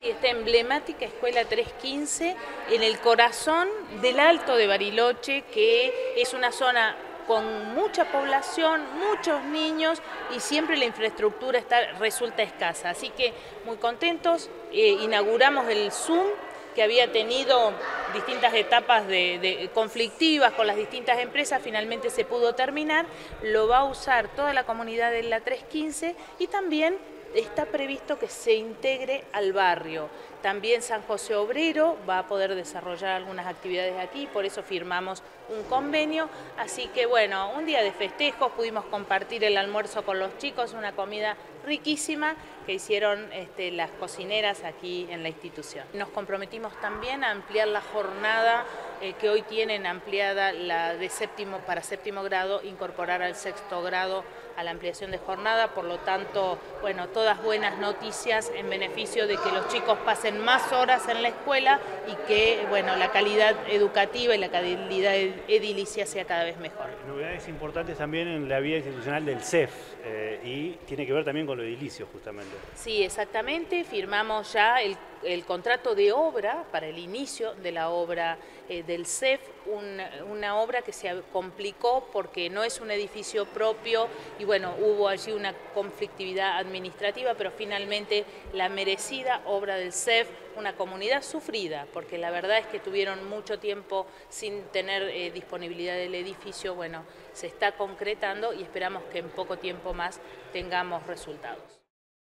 Esta emblemática Escuela 315 en el corazón del Alto de Bariloche, que es una zona con mucha población, muchos niños y siempre la infraestructura resulta escasa. Así que muy contentos, inauguramos el Zoom que había tenido distintas etapas conflictivas con las distintas empresas, finalmente se pudo terminar, lo va a usar toda la comunidad de la 315 y también está previsto que se integre al barrio. También San José Obrero va a poder desarrollar algunas actividades aquí, por eso firmamos un convenio. Así que bueno, un día de festejos, pudimos compartir el almuerzo con los chicos, una comida riquísima que hicieron las cocineras aquí en la institución. Nos comprometimos también a ampliar la jornada que hoy tienen ampliada la de para séptimo grado, incorporar al sexto grado a la ampliación de jornada, por lo tanto, bueno, todas buenas noticias en beneficio de que los chicos pasen más horas en la escuela y que, bueno, la calidad educativa y la calidad edilicia sea cada vez mejor. Novedades importantes también en la vida institucional del CEF y tiene que ver también con lo edilicio justamente. Sí, exactamente, firmamos ya el contrato de obra para el inicio de la obra del CEF, una obra que se complicó porque no es un edificio propio y bueno, hubo allí una conflictividad administrativa, pero finalmente la merecida obra del CEF, una comunidad sufrida, porque la verdad es que tuvieron mucho tiempo sin tener disponibilidad del edificio, bueno, se está concretando y esperamos que en poco tiempo más tengamos resultados.